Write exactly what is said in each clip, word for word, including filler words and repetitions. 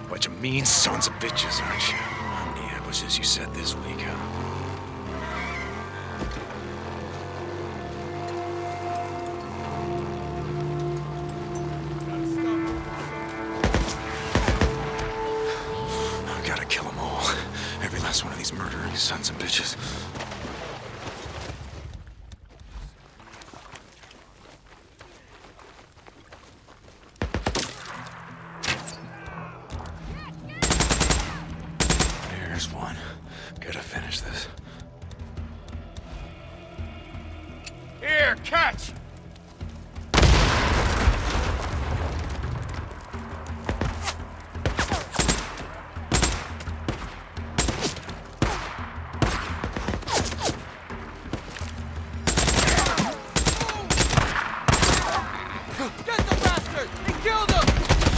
Bunch of mean sons of bitches, aren't you? How many ambushes you set this week, huh? I gotta kill them all. Every last one of these murdering sons of bitches. There's one. Gotta finish this. Here, catch! Get the bastard! He killed him!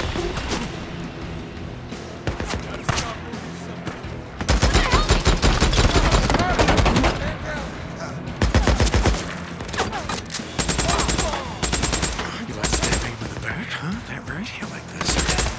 You like stabbing him in the back, huh? That right? You like this?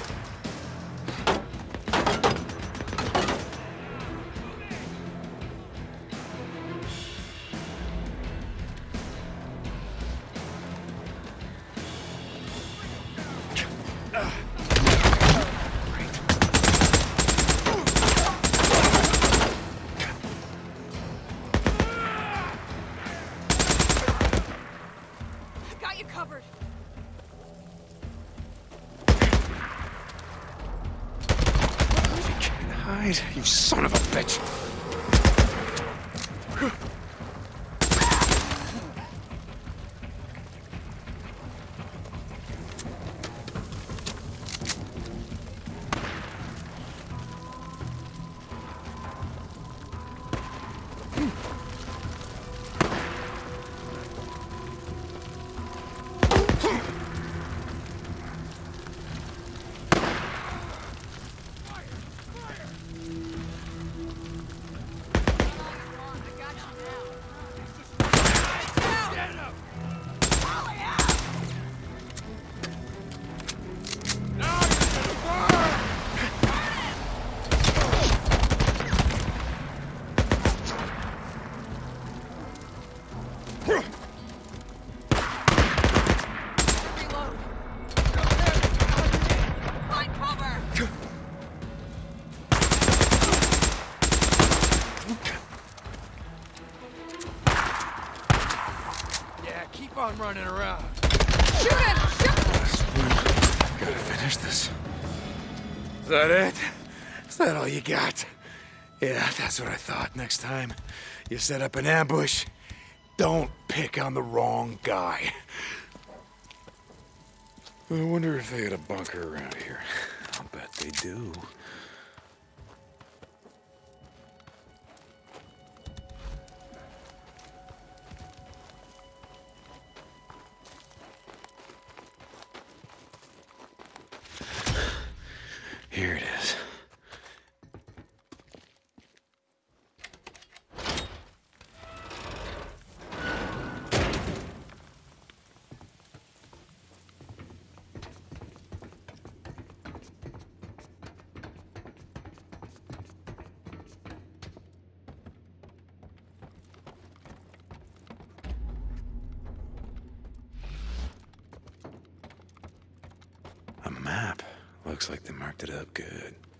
Got you covered. You can't hide, you son of a bitch! Reload. Find cover. Yeah, keep on running around. Shoot him! Shoot! Last one. Gotta finish this. Is that it? Is that all you got? Yeah, that's what I thought. Next time you set up an ambush, don't pick on the wrong guy. I wonder if they had a bunker around here. I'll bet they do. Here it is. A map. Looks like they marked it up good.